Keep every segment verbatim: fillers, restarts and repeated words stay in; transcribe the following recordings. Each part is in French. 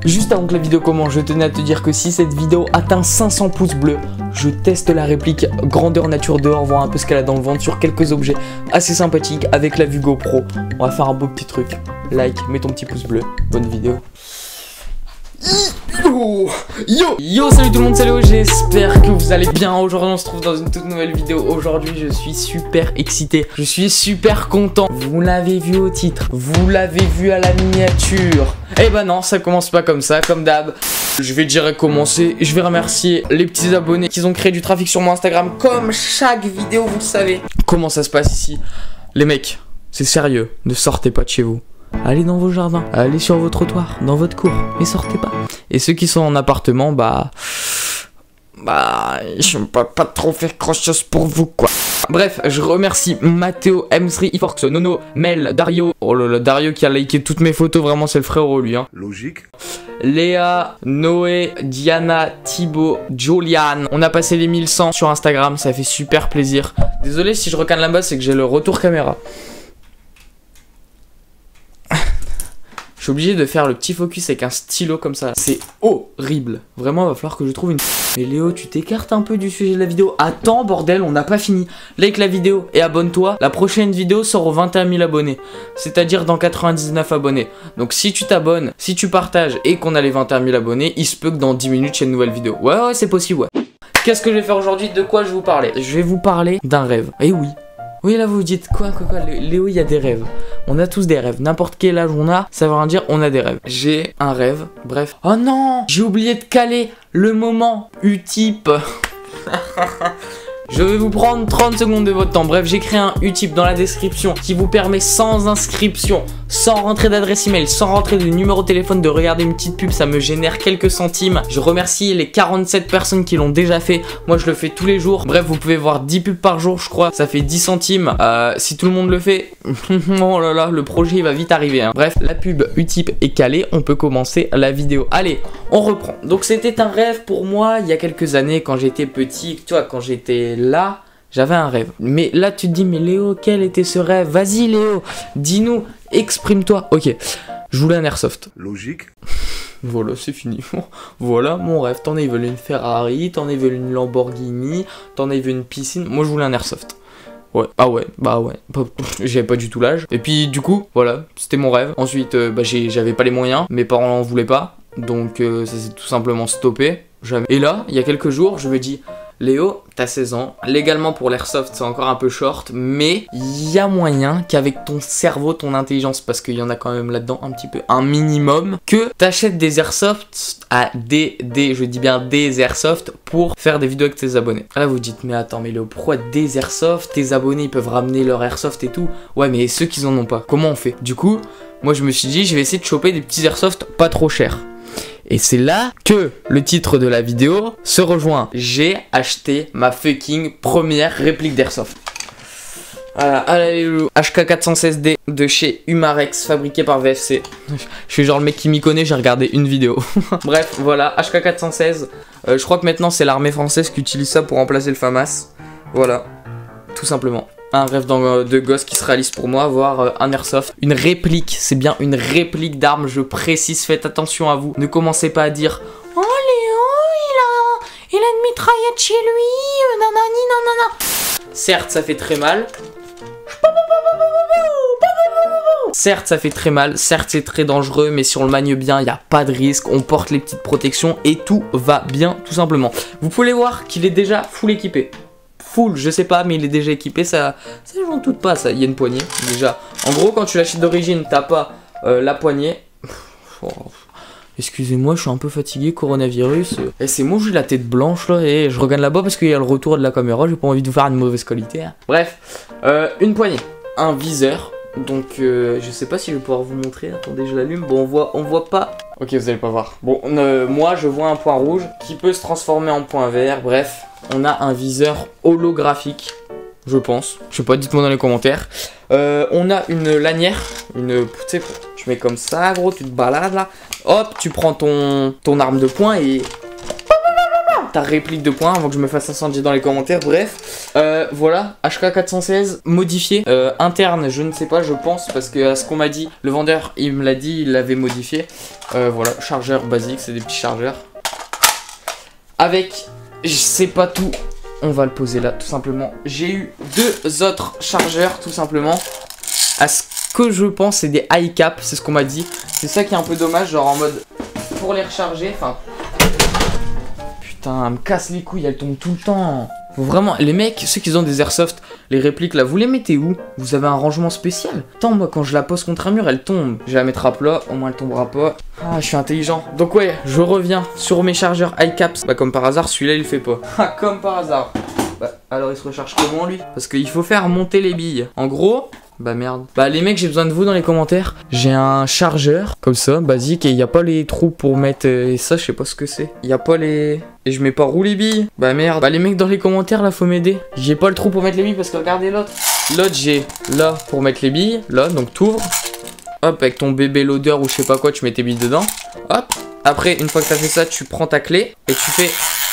Juste avant que la vidéo commence, je tenais à te dire que si cette vidéo atteint cinq cents pouces bleus, je teste la réplique grandeur nature dehors, voir un peu ce qu'elle a dans le ventre sur quelques objets assez sympathiques avec la vue GoPro. On va faire un beau petit truc. Like, mets ton petit pouce bleu. Bonne vidéo. Yo, yo, yo, salut tout le monde, salut, j'espère que vous allez bien. Aujourd'hui on se trouve dans une toute nouvelle vidéo. Aujourd'hui je suis super excité, je suis super content. Vous l'avez vu au titre, vous l'avez vu à la miniature. Eh ben non, ça commence pas comme ça, comme d'hab. Je vais direct commencer, je vais remercier les petits abonnés qui ont créé du trafic sur mon Instagram. Comme chaque vidéo, vous le savez. Comment ça se passe ici? Les mecs, c'est sérieux, ne sortez pas de chez vous. Allez dans vos jardins, allez sur vos trottoirs, dans votre cour, mais sortez pas. Et ceux qui sont en appartement, bah... Bah... Je ne peux pas trop faire grand chose pour vous, quoi. Bref, je remercie Mathéo, Emsri, Iforx, Nono, Mel, Dario. Oh là là, Dario qui a liké toutes mes photos, vraiment c'est le frérot lui, hein. Logique. Léa, Noé, Diana, Thibaut, Julian. On a passé les mille cent sur Instagram, ça fait super plaisir. Désolé si je recane là-bas, c'est que j'ai le retour caméra. Je suis obligé de faire le petit focus avec un stylo comme ça. C'est horrible. Vraiment, il va falloir que je trouve une... Mais Léo, tu t'écartes un peu du sujet de la vidéo. Attends, bordel, on n'a pas fini. Like la vidéo et abonne-toi. La prochaine vidéo sort aux vingt et un mille abonnés. C'est-à-dire dans quatre-vingt-dix-neuf abonnés. Donc si tu t'abonnes, si tu partages et qu'on a les vingt et un mille abonnés, il se peut que dans dix minutes, il y ait une nouvelle vidéo. Ouais, ouais, c'est possible, ouais. Qu'est-ce que je vais faire aujourd'hui? De quoi je vais vous parler? Je vais vous parler d'un rêve. Eh oui. Oui, là vous vous dites quoi, quoi, quoi, Léo, il y a des rêves. On a tous des rêves. N'importe quel âge on a, ça veut rien dire, on a des rêves. J'ai un rêve, bref. Oh non, j'ai oublié de caler le moment Utip. Je vais vous prendre trente secondes de votre temps. Bref, j'ai créé un Utip dans la description qui vous permet sans inscription, sans rentrer d'adresse email, sans rentrer de numéro de téléphone, de regarder une petite pub. Ça me génère quelques centimes. Je remercie les quarante-sept personnes qui l'ont déjà fait. Moi, je le fais tous les jours. Bref, vous pouvez voir dix pubs par jour, je crois. Ça fait dix centimes. Euh, si tout le monde le fait, oh là là, le projet il va vite arriver, hein. Bref, la pub Utip est calée. On peut commencer la vidéo. Allez, on reprend. Donc, c'était un rêve pour moi il y a quelques années quand j'étais petit. Tu vois, quand j'étais là, j'avais un rêve. Mais là, tu te dis, mais Léo, quel était ce rêve? Vas-y, Léo, dis-nous, exprime-toi. Ok, je voulais un airsoft. Logique. Voilà, c'est fini. Voilà mon rêve. T'en as, ils veulent une Ferrari, t'en as, ils veulent une Lamborghini, t'en as, ils veulent une piscine. Moi, je voulais un airsoft. Ouais, ah ouais, bah ouais, j'avais pas du tout l'âge. Et puis, du coup, voilà, c'était mon rêve. Ensuite, euh, bah, j'avais pas les moyens, mes parents en voulaient pas. Donc, euh, ça s'est tout simplement stoppé. Jamais. Et là, il y a quelques jours, je me dis... Léo, t'as seize ans, légalement pour l'airsoft c'est encore un peu short, mais il y a moyen qu'avec ton cerveau, ton intelligence, parce qu'il y en a quand même là-dedans un petit peu, un minimum, que t'achètes des airsoft à des, des, je dis bien des airsoft pour faire des vidéos avec tes abonnés. Là vous dites, mais attends, mais Léo, pourquoi des airsoft? Tes abonnés ils peuvent ramener leur airsoft et tout. Ouais, mais ceux qui en ont pas, comment on fait? Du coup, moi je me suis dit, je vais essayer de choper des petits airsoft pas trop chers. Et c'est là que le titre de la vidéo se rejoint. J'ai acheté ma fucking première réplique d'airsoft. Voilà, allez, H K quatre cent seize D de chez Umarex, fabriqué par V F C. Je suis genre le mec qui m'y connaît, j'ai regardé une vidéo. Bref, voilà, H K quatre cent seize. Euh, je crois que maintenant c'est l'armée française qui utilise ça pour remplacer le FAMAS. Voilà, tout simplement. Un rêve de gosse qui se réalise pour moi, avoir un airsoft, une réplique, c'est bien une réplique d'arme, je précise, faites attention à vous. Ne commencez pas à dire « Oh Léo, il a, il a une mitraillette chez lui, nanani nanana ». Certes, ça fait très mal. Certes, ça fait très mal, certes, c'est très dangereux, mais si on le manie bien, il n'y a pas de risque, on porte les petites protections et tout va bien, tout simplement. Vous pouvez voir qu'il est déjà full équipé. Full, je sais pas, mais il est déjà équipé, ça, ça j'en doute pas, ça. Il y a une poignée, déjà. En gros, quand tu l'achètes d'origine, t'as pas euh, la poignée. Oh, excusez-moi, je suis un peu fatigué, coronavirus. Et c'est moi, j'ai la tête blanche, là, et je regarde là-bas parce qu'il y a le retour de la caméra, j'ai pas envie de vous faire une mauvaise qualité. Hein. Bref, euh, une poignée, un viseur. Donc, euh, je sais pas si je vais pouvoir vous montrer. Attendez, je l'allume. Bon, on voit, on voit pas. Ok, vous allez pas voir. Bon, euh, moi, je vois un point rouge qui peut se transformer en point vert. Bref, on a un viseur holographique, je pense. Je sais pas, dites-moi dans les commentaires. Euh, on a une lanière. Une, tu sais, tu mets comme ça, gros. Tu te balades là. Hop, tu prends ton, ton arme de poing et... ta réplique de points avant que je me fasse incendier dans les commentaires. Bref, euh, voilà, H K quatre cent seize modifié, euh, interne, je ne sais pas, je pense, parce que à ce qu'on m'a dit, le vendeur, il me l'a dit, il l'avait modifié. Euh, voilà, chargeur basique, c'est des petits chargeurs. Avec, je sais pas tout, on va le poser là, tout simplement. J'ai eu deux autres chargeurs, tout simplement. À ce que je pense, c'est des high cap, c'est ce qu'on m'a dit. C'est ça qui est un peu dommage, genre en mode, pour les recharger, enfin... Putain, elle me casse les couilles, elle tombe tout le temps. Faut vraiment, les mecs, ceux qui ont des airsoft, les répliques là, vous les mettez où? Vous avez un rangement spécial? Attends, moi quand je la pose contre un mur, elle tombe. Je vais la mettre à plat, au moins elle tombera pas. Ah, je suis intelligent. Donc ouais, je reviens sur mes chargeurs high caps. Bah comme par hasard, celui-là il le fait pas. Ah, comme par hasard. Bah alors il se recharge comment lui? Parce qu'il faut faire monter les billes. En gros... Bah merde. Bah les mecs, j'ai besoin de vous dans les commentaires. J'ai un chargeur, comme ça, basique, et il n'y a pas les trous pour mettre... Euh, et ça, je sais pas ce que c'est. Il n'y a pas les... Et je mets pas où les billes. Bah merde. Bah les mecs dans les commentaires, là, faut m'aider. J'ai pas le trou pour mettre les billes, parce que regardez l'autre. L'autre, j'ai là pour mettre les billes. Là, donc t'ouvres. Hop, avec ton bébé loader ou je sais pas quoi, tu mets tes billes dedans. Hop. Après, une fois que t'as fait ça, tu prends ta clé et tu fais...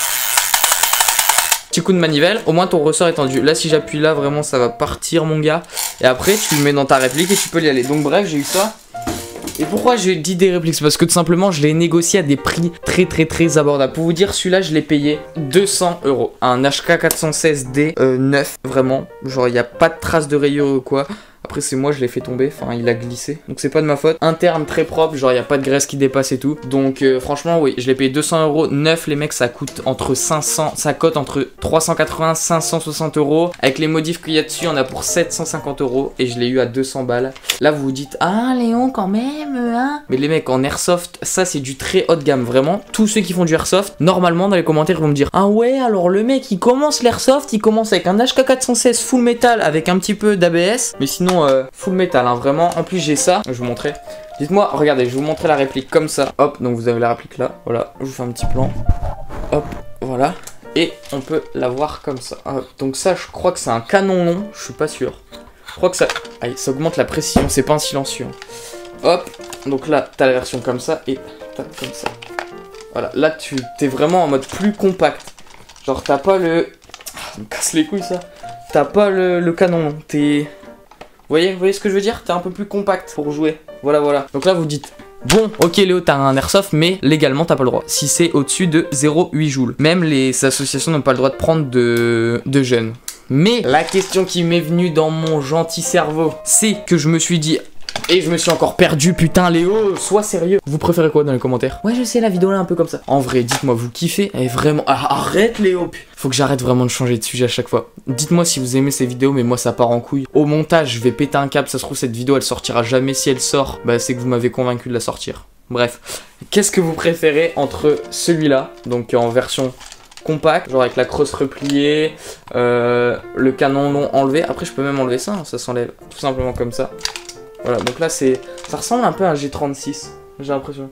Petit coup de manivelle, au moins ton ressort est tendu. Là si j'appuie là vraiment ça va partir mon gars. Et après tu le mets dans ta réplique et tu peux y aller. Donc bref j'ai eu ça. Et pourquoi j'ai dit des répliques? C'est parce que tout simplement je l'ai négocié à des prix très très très abordables. Pour vous dire celui-là je l'ai payé deux cents euros. Un H K quatre cent seize D euh, neuf vraiment. Genre il n'y a pas de trace de rayures ou quoi. Après c'est moi je l'ai fait tomber, enfin il a glissé. Donc c'est pas de ma faute. Interne très propre, genre il n'y a pas de graisse qui dépasse et tout. Donc euh, franchement oui, je l'ai payé deux cents euros. Neuf les mecs ça coûte entre cinq cents, ça cote entre trois cent quatre-vingts, cinq cent soixante euros. Avec les modifs qu'il y a dessus on a pour sept cent cinquante euros. Et je l'ai eu à deux cents balles. Là vous vous dites, ah Léon quand même hein. Mais les mecs en airsoft, ça c'est du très haut de gamme. Vraiment, tous ceux qui font du airsoft, normalement dans les commentaires ils vont me dire, ah ouais alors le mec il commence l'airsoft, il commence avec un H K quatre cent seize full metal avec un petit peu d'A B S. Mais sinon Euh, full metal hein, vraiment. En plus j'ai ça, je vais vous montrer. Dites-moi, regardez, je vais vous montrer la réplique comme ça. Hop, donc vous avez la réplique là, voilà. Je vous fais un petit plan. Hop, voilà. Et on peut la voir comme ça. Hop, donc ça je crois que c'est un canon long, je suis pas sûr. Je crois que ça... Allez, ça augmente la précision, c'est pas un silencieux. Hop, donc là t'as la version comme ça et tac comme ça. Voilà, là tu t'es vraiment en mode plus compact. Genre t'as pas le... Ah, ça me casse les couilles ça. T'as pas le, le canon long, t'es... Vous voyez, vous voyez ce que je veux dire? T'es un peu plus compact pour jouer. Voilà, voilà. Donc là, vous dites, bon, ok Léo, t'as un airsoft, mais légalement, t'as pas le droit. Si c'est au-dessus de zéro virgule huit joules. Même les associations n'ont pas le droit de prendre de, de jeunes. Mais la question qui m'est venue dans mon gentil cerveau, c'est que je me suis dit... Et je me suis encore perdu, putain Léo, sois sérieux. Vous préférez quoi dans les commentaires? Ouais je sais, la vidéo là un peu comme ça. En vrai, dites-moi, vous kiffez? Et vraiment, ah, arrête Léo. Faut que j'arrête vraiment de changer de sujet à chaque fois. Dites-moi si vous aimez ces vidéos, mais moi ça part en couille. Au montage, je vais péter un câble, ça se trouve cette vidéo elle sortira jamais. Si elle sort, bah c'est que vous m'avez convaincu de la sortir. Bref, qu'est-ce que vous préférez entre celui-là, donc en version compact, genre avec la crosse repliée, euh, le canon long enlevé. Après je peux même enlever ça, hein, ça s'enlève tout simplement comme ça. Voilà, donc là c'est, ça ressemble un peu à un G trente-six, j'ai l'impression.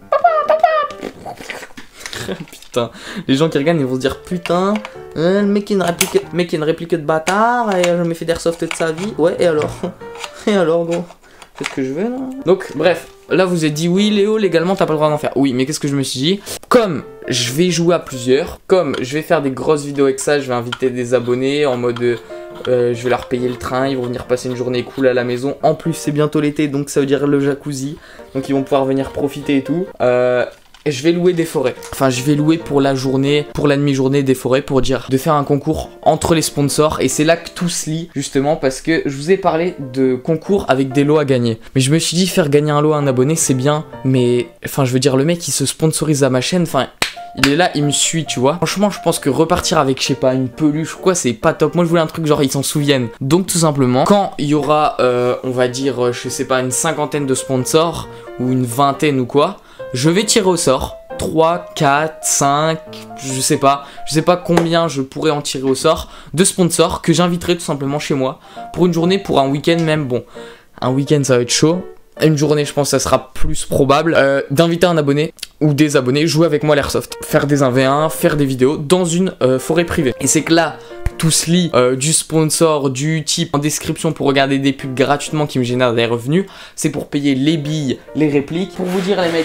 Putain, les gens qui regardent ils vont se dire putain, euh, le mec qui a une réplique, mec qui a une réplique de bâtard et je me fais d'airsoft de sa vie. Ouais et alors? Et alors gros? Qu'est-ce que je veux là? Donc bref, là vous êtes dit oui Léo légalement t'as pas le droit d'en faire. Oui mais qu'est-ce que je me suis dit? Comme je vais jouer à plusieurs, comme je vais faire des grosses vidéos avec ça, je vais inviter des abonnés en mode... Euh, je vais leur payer le train, ils vont venir passer une journée cool à la maison. En plus c'est bientôt l'été donc ça veut dire le jacuzzi. Donc ils vont pouvoir venir profiter et tout. Euh... Et je vais louer des forêts. Enfin, je vais louer pour la journée, pour la demi-journée des forêts pour dire de faire un concours entre les sponsors. Et c'est là que tout se lie, justement, parce que je vous ai parlé de concours avec des lots à gagner. Mais je me suis dit, faire gagner un lot à un abonné, c'est bien. Mais, enfin, je veux dire, le mec, il se sponsorise à ma chaîne. Enfin, il est là, il me suit, tu vois. Franchement, je pense que repartir avec, je sais pas, une peluche ou quoi, c'est pas top. Moi, je voulais un truc genre, ils s'en souviennent. Donc, tout simplement, quand il y aura, euh, on va dire, je sais pas, une cinquantaine de sponsors ou une vingtaine ou quoi, je vais tirer au sort, trois, quatre, cinq, je sais pas, je sais pas combien je pourrais en tirer au sort, de sponsors que j'inviterai tout simplement chez moi, pour une journée, pour un week-end même, bon, un week-end ça va être chaud, une journée je pense ça sera plus probable, euh, d'inviter un abonné, ou des abonnés, jouer avec moi l'airsoft, faire des un v un, faire des vidéos, dans une euh, forêt privée. Et c'est que là, tout se lie, euh, du sponsor, du type en description pour regarder des pubs gratuitement qui me génèrent des revenus, c'est pour payer les billes, les répliques, pour vous dire les mecs,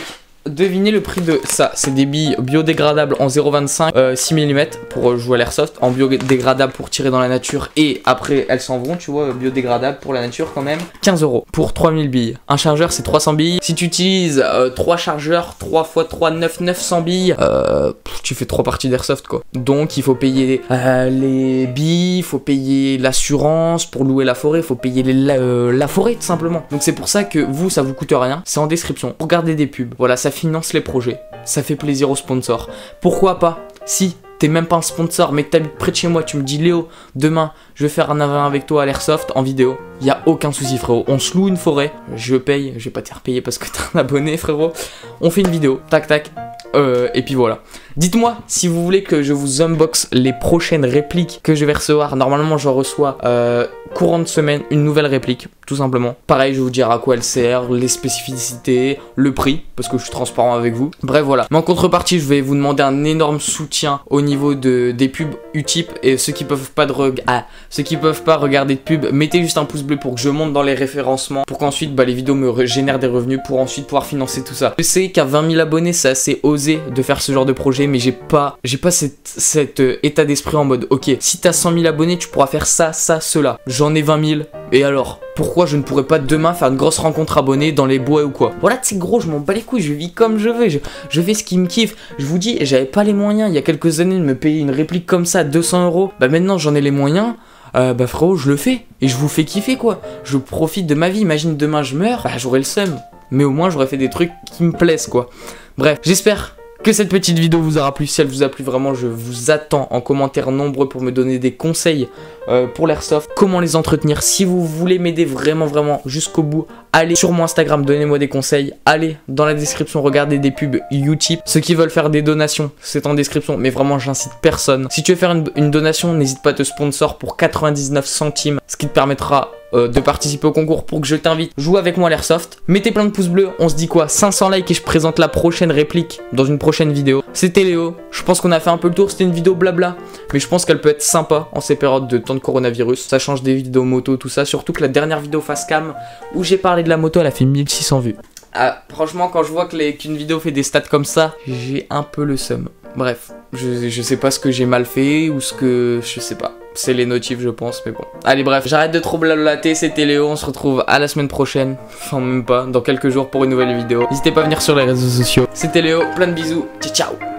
devinez le prix de ça. C'est des billes biodégradables en zéro virgule vingt-cinq, euh, six millimètres pour jouer à l'airsoft, en biodégradable pour tirer dans la nature et après elles s'en vont, tu vois, biodégradable pour la nature quand même. quinze euros pour trois mille billes. Un chargeur c'est trois cents billes. Si tu utilises euh, trois chargeurs, trois fois trois, neuf, neuf cents billes, euh, pff, tu fais trois parties d'airsoft quoi. Donc il faut payer euh, les billes, il faut payer l'assurance pour louer la forêt, il faut payer les, la, euh, la forêt tout simplement. Donc c'est pour ça que vous ça vous coûte rien, c'est en description. Regardez des pubs, voilà, ça finance les projets, ça fait plaisir aux sponsors. Pourquoi pas, si t'es même pas un sponsor mais que t'habites près de chez moi, tu me dis Léo, demain je vais faire un avion avec toi à l'airsoft en vidéo, y a aucun souci frérot, on se loue une forêt, je paye, je vais pas te faire payer parce que t'es un abonné frérot, on fait une vidéo, tac tac, euh, et puis voilà. Dites-moi si vous voulez que je vous unbox les prochaines répliques que je vais recevoir. Normalement je reçois euh, courant de semaine une nouvelle réplique, tout simplement. Pareil, je vais vous dire à quoi elle sert, les spécificités, le prix, parce que je suis transparent avec vous. Bref voilà. Mais en contrepartie, je vais vous demander un énorme soutien au niveau de, des pubs Utip. Et ceux qui peuvent pas de reg... ah, ceux qui peuvent pas regarder de pub, mettez juste un pouce bleu pour que je monte dans les référencements, pour qu'ensuite bah, les vidéos me génèrent des revenus, pour ensuite pouvoir financer tout ça. Je sais qu'à vingt mille abonnés, c'est assez osé de faire ce genre de projet, mais j'ai pas, j'ai pas cette, cet euh, état d'esprit en mode ok, si t'as cent mille abonnés, tu pourras faire ça, ça, cela. J'en ai vingt mille, et alors pourquoi je ne pourrais pas demain faire une grosse rencontre abonnée dans les bois ou quoi? Voilà, c'est gros, je m'en bats les couilles, je vis comme je veux, je, je fais ce qui me kiffe. Je vous dis, j'avais pas les moyens il y a quelques années de me payer une réplique comme ça, deux cents euros. Bah maintenant j'en ai les moyens. Euh, bah frérot, je le fais et je vous fais kiffer quoi. Je profite de ma vie. Imagine demain je meurs, bah j'aurai le seum. Mais au moins j'aurais fait des trucs qui me plaisent quoi. Bref, j'espère que cette petite vidéo vous aura plu. Si elle vous a plu, vraiment je vous attends en commentaire nombreux pour me donner des conseils euh, pour l'airsoft, comment les entretenir. Si vous voulez m'aider vraiment vraiment jusqu'au bout, allez sur mon Instagram, donnez-moi des conseils. Allez dans la description, regardez des pubs Utip. Ceux qui veulent faire des donations, c'est en description, mais vraiment j'incite personne. Si tu veux faire une, une donation, n'hésite pas à te sponsor pour quatre-vingt-dix-neuf centimes, ce qui te permettra euh, de participer au concours pour que je t'invite. Joue avec moi à l'airsoft. Mettez plein de pouces bleus, on se dit quoi, cinq cents likes et je présente la prochaine réplique dans une prochaine vidéo. C'était Léo, je pense qu'on a fait un peu le tour, c'était une vidéo blabla, mais je pense qu'elle peut être sympa en ces périodes de temps de coronavirus. Ça change des vidéos moto, tout ça, surtout que la dernière vidéo face cam où j'ai parlé de la moto, elle a fait mille six cents vues. Ah, franchement, quand je vois que les, qu'une vidéo fait des stats comme ça, j'ai un peu le seum. Bref, je, je sais pas ce que j'ai mal fait ou ce que... je sais pas. C'est les notifs je pense, mais bon. Allez bref, j'arrête de trop blablater, c'était Léo, on se retrouve à la semaine prochaine. Enfin même pas, dans quelques jours pour une nouvelle vidéo. N'hésitez pas à venir sur les réseaux sociaux. C'était Léo, plein de bisous, ciao ciao.